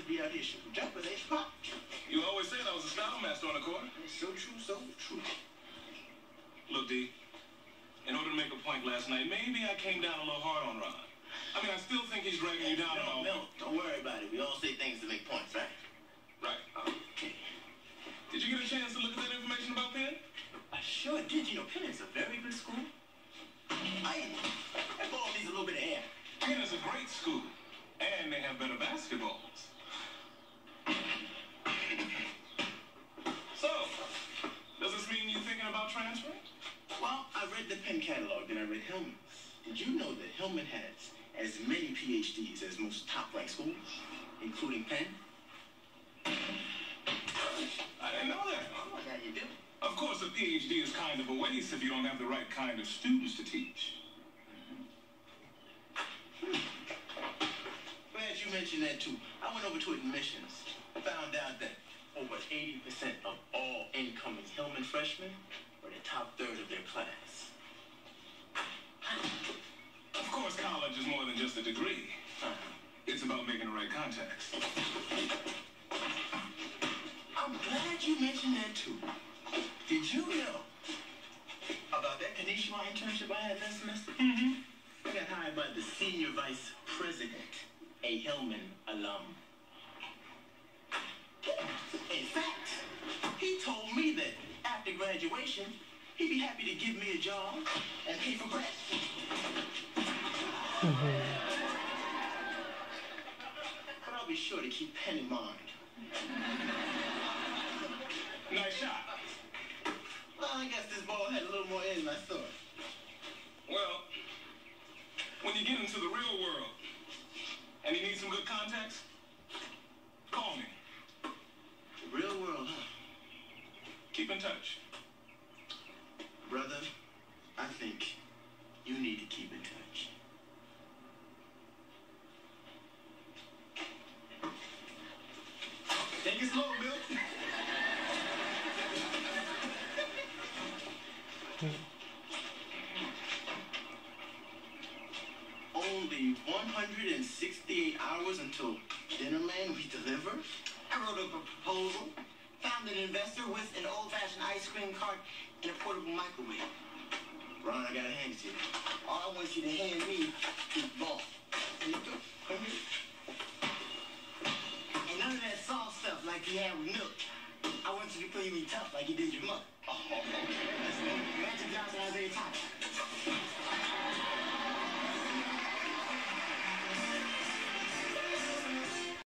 be out here shooting jumpers, ain't you, Pop? You always said I was a style master on the court. It's so true, so true. Look, D, in order to make a point last night, maybe I came down a little hard on Ron. I mean, I still think he's dragging you down and all. No, don't worry about it. We all say things to make points, right? Right. Okay. Did you get a chance to look at that information about Penn? I sure did. You know, Penn is a very good school. That ball needs a little bit of air. Penn is a great school, and they have better basketballs. So, does this mean you're thinking about transferring? Well, I read the Penn catalog, then I read Hillman's. Did you know that Hillman has as many PhDs as most top-ranked schools, including Penn? I didn't know that. Oh, now you do. Of course, a PhD is kind of a waste if you don't have the right kind of students to teach. Glad you mentioned that, too. I went over to admissions. Found out that over 80% of all incoming Hillman freshmen were the top third of their class. Of course, college is more than just a degree. It's about making the right contacts. I'm glad you mentioned that, too. Did you know about that Kanishma internship I had last semester? Mm-hmm. I got hired by the senior vice president, a Hillman alum. In fact, he told me that after graduation, he'd be happy to give me a job and pay for grad. But I'll be sure to keep Penn in mind. Nice shot. Well, I guess this ball had a little more air than I thought. Well, when you get into the real world and you need some good contacts, call me. The real world, huh? Keep in touch. Brother, I think you need to keep in touch. Take it slow, Bill. Only 168 hours until dinner, man, we deliver. I wrote up a proposal, found an investor with an old-fashioned ice cream cart and a portable microwave. Ron, I gotta hand it to you. All I want you to hand me is the ball. There you go. Come here. And none of that soft stuff like you have with milk. I want you to play me tough like you did your